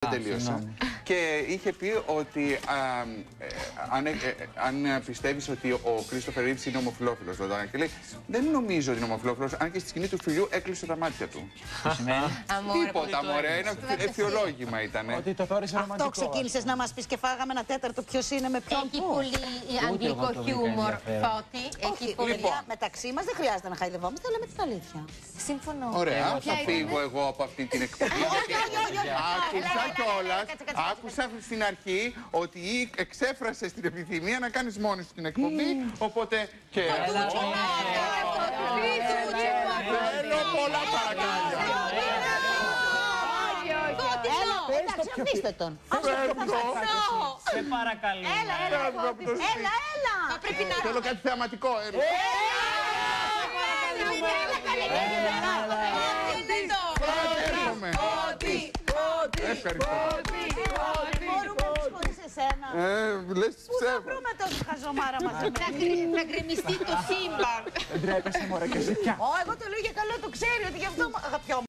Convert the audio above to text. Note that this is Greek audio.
τελείωσα. Και είχε πει ότι αν πιστεύεις ότι ο Κρίστοφερ Ρίβς είναι ομοφυλόφιλος, και λέει, δεν νομίζω ότι είναι ομοφυλόφιλος, αν και στη σκηνή του φιλιού έκλεισε τα μάτια του. Τι σημαίνει? Τίποτα, μωρέ, ένα ευθυολόγημα ήταν. Ότι το θεώρησε ρομαντικό. Αυτό ξεκίνησες να μας πεις και φάγαμε ένα τέταρτο ποιος είναι με ποιον. Έχει πολύ αγγλικό χιούμορ, Φώτη. Όχι, παιδιά, μεταξύ μας δεν χρειάζεται να χαϊδευόμαστε, λέμε την αλήθεια. Συμφωνώ. Ωραία, θα φύγω εγώ από αυτή την εκπομπή. Άκουσα κιόλας, άκουσα στην αρχή ότι εξέφρασες την επιθυμία να κάνεις μόνη σου την εκπομπή, οπότε και εγώ θέλω πολλά παρακάλια. Εντάξει, αφήστε τον. Σε παρακαλώ. Έλα. Θέλω κάτι θεαματικό. Ευχαριστώ. Λες ψεύω. Θα βρούμε τόσο χαζομάρα μαζί. Να γκρεμιστεί το σύμπαν. Δεν τρέπεσαι, μωρέ, και σε πια. Εγώ το λέω για καλό, το ξέρει ότι γι' αυτό αγαπιόμαι.